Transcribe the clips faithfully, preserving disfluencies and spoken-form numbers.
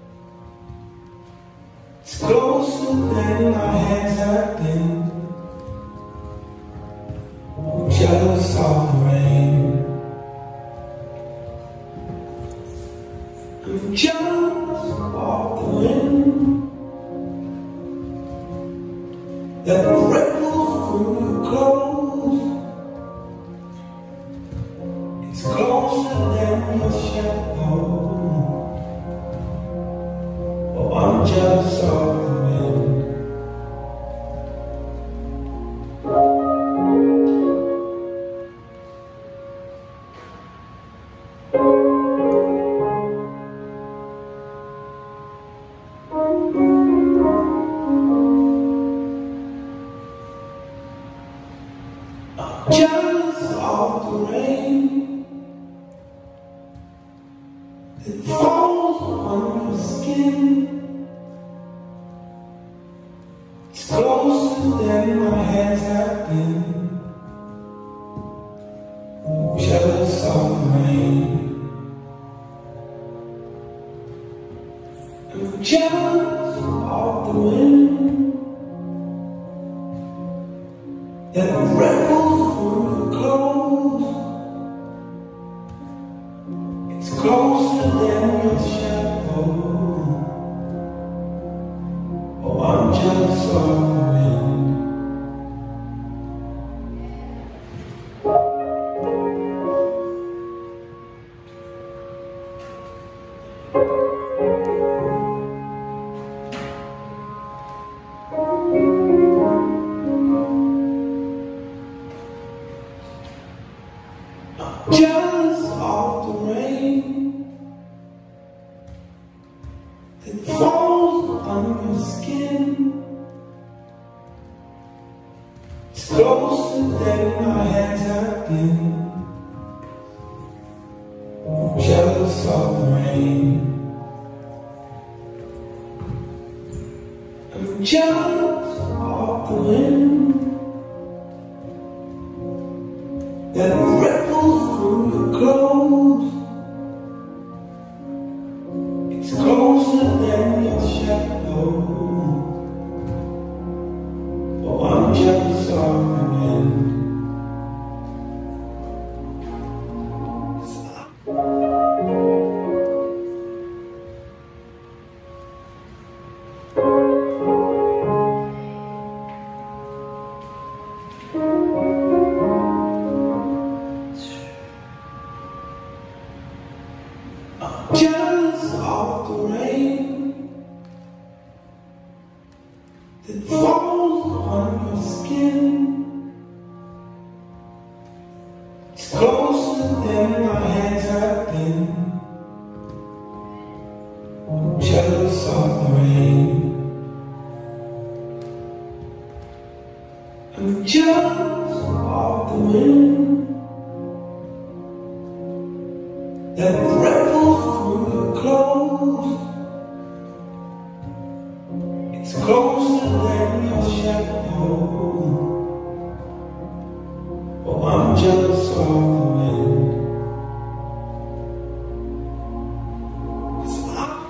It's closer than my hands have been. I'm jealous of the rain. I'm jealous of the wind that ripples through your clothes. It's closer than your shadow. Oh, I'm jealous of the wind. I'm jealous of the rain that falls on your skin. than my hands have been. Jealous of the rain. I'm jealous of the wind that ripples through the clothes. It's closer than your shadow. Oh, I'm jealous of the wind. Jealous of the rain that falls on your skin. It's closer than my hands have been. Jealous of the rain. I'm jealous of the wind that ripples through your clothes. It's closer than your shadow. Oh, I'm jealous of the wind. Jealous of the rain that falls on your skin. It's closer than my hands have been. I'm jealous of the rain. I'm jealous of the wind that ripples through your clothes. It's closer than your shadow. Oh, I'm jealous of the wind. 'Cause I'm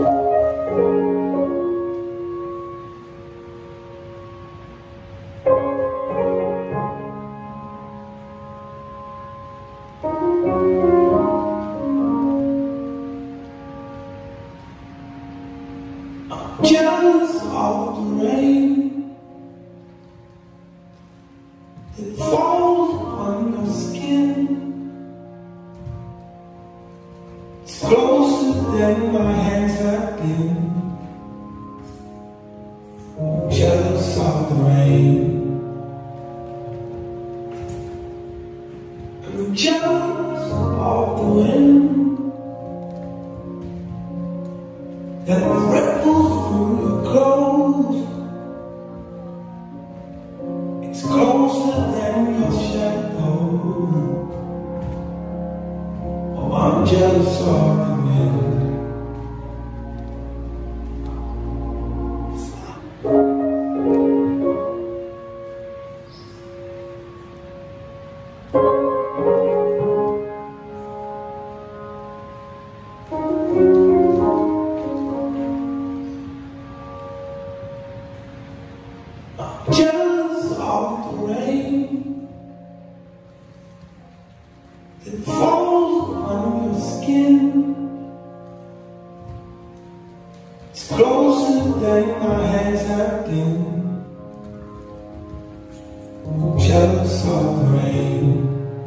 jealous of the rain that falls on your skin. It's closer than my hands have been. I'm jealous of the rain. I'm jealous of the wind that ripples through your clothes. It's closer than your shadow. Oh, I'm jealous of the wind. Jealous of the rain that falls on your skin. It's closer than my hands have been. I'm jealous of the rain.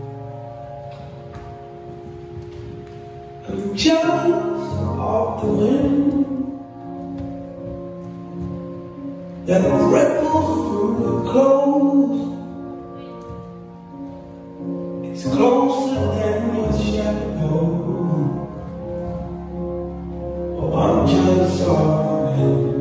I'm jealous of the wind that ripples through your clothes. It's closer than your shadow. Oh, I'm jealous of the wind.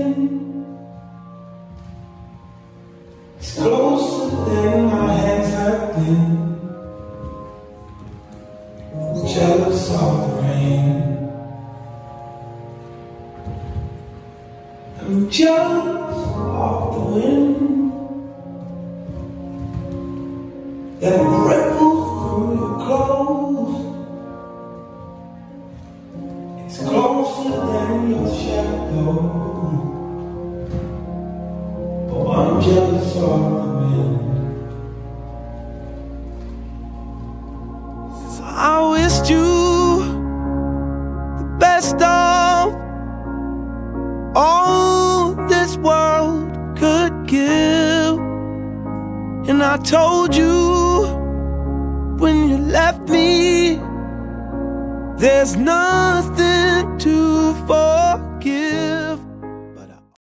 It's closer than my hands have been. I'm jealous of the rain. I'm jealous of the wind that ripples through your clothes. It's closer than your shadow. Oh, I'm jealous of the wind. So I wished you the best of all this world could give. And I told you when you left me, there's nothing